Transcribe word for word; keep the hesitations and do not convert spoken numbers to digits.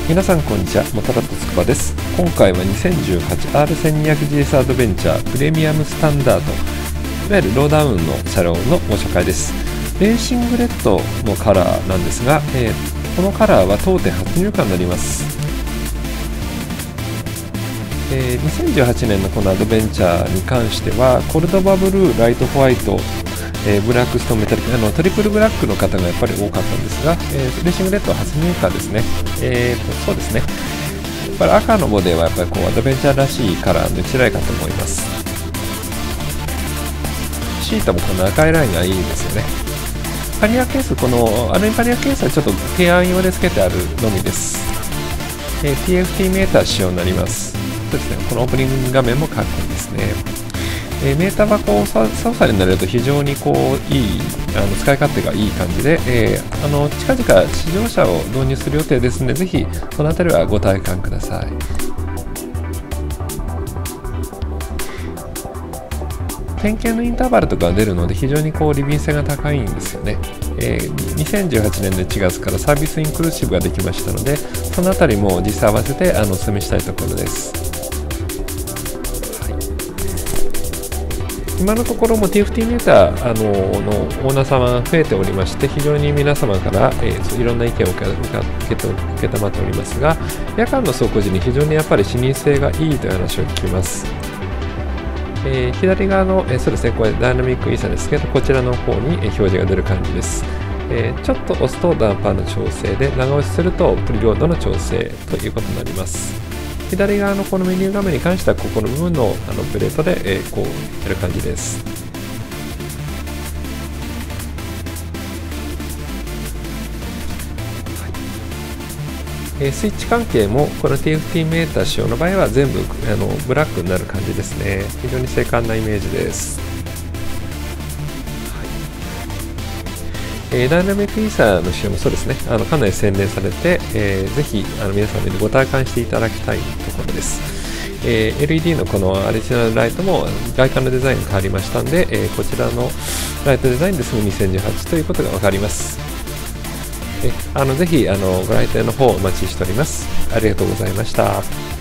皆さんこんにちは、モタラットつくばです。今回は にせんじゅうはちアールせんにひゃくジーエス アドベンチャープレミアムスタンダード、いわゆるローダウンの車両のご紹介です。レーシングレッドのカラーなんですが、えー、このカラーは当店初入荷になります。えー、にせんじゅうはちねんのこのアドベンチャーに関してはコルドバブルー、ライトホワイト、えー、ブラックストーンメタリック、あのトリプルブラックの方がやっぱり多かったんですが、えー、レーシングレッドは初入荷ですね。えーと、そうですね。やっぱり赤のボディはやっぱりこうアドベンチャーらしいカラーの一台かと思います。シートもこの赤いラインがいいですよね。パニアケース、このアルミパニアケースはちょっと提案用で付けてあるのみです。えー、ティーエフティー メーター仕様になります。そうですね、このオープニング画面もかっこいいですね。えー、メーターはこう操作になれると非常にこういいあの使い勝手がいい感じで、えー、あの近々試乗車を導入する予定ですので、ぜひそのあたりはご体感ください。点検のインターバルとかが出るので非常にこう利便性が高いんですよね。えー、にせんじゅうはちねんのいちがつからサービスインクルーシブができましたので、そのあたりも実際合わせてあのお勧めしたいところです。今のところも ティーエフティー メーターあののオーナー様が増えておりまして、非常に皆様から、えー、いろんな意見を受けたまっておりますが、夜間の走行時に非常にやっぱり視認性がいいという話を聞きます。えー、左側の、えー、そうですね、これダイナミックインサですけど、こちらの方に、えー、表示が出る感じです。えー、ちょっと押すとダンパーの調整で、長押しするとプリロードの調整ということになります。左側のこのメニュー画面に関しては、ここの部分のあのプレートで、えー、こうやる感じです。えー、スイッチ関係もこの ティーエフティー メーター仕様の場合は全部あのブラックになる感じですね。非常に精悍なイメージです。えー、ダイナミックインサーの仕様もそうですね、あのかなり洗練されて、えー、ぜひあの皆さんにご体感していただきたいところです。えー、エルイーディー のこのアディショナルライトも外観のデザインが変わりましたので、えー、こちらのライトデザインですぐにせんじゅうはちということが分かります。えあのぜひあのご来店の方お待ちしております。ありがとうございました。